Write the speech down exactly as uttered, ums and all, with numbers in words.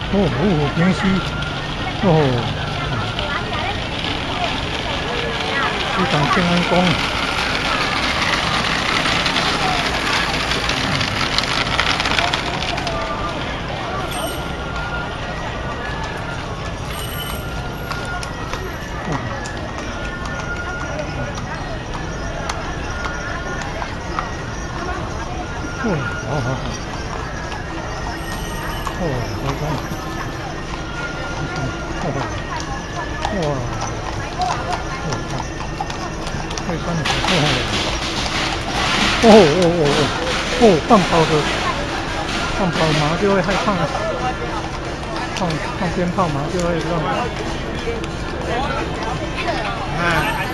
哦哦，平时哦，西港建安宫。哦，好好好。哦，好看，好看，哦，哇，哦，看，快穿了，哦，哦哦哦哦，哦，放炮的，放炮马就会害怕，放放鞭炮马就会让，哎。